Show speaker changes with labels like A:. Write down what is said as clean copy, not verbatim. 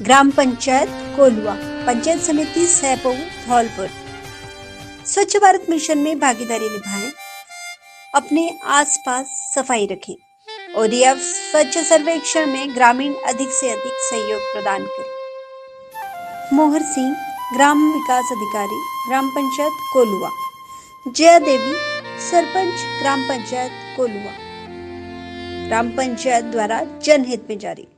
A: ग्राम पंचायत कोलुआ, पंचायत समिति सैपऊ धौलपुर। स्वच्छ भारत मिशन में भागीदारी निभाएं, अपने आसपास सफाई रखें और यह स्वच्छ सर्वेक्षण में ग्रामीण अधिक से अधिक सहयोग प्रदान करें। मोहर सिंह, ग्राम विकास अधिकारी, ग्राम पंचायत कोलुआ। जया देवी, सरपंच, ग्राम पंचायत कोलुआ। ग्राम पंचायत द्वारा जनहित में जारी।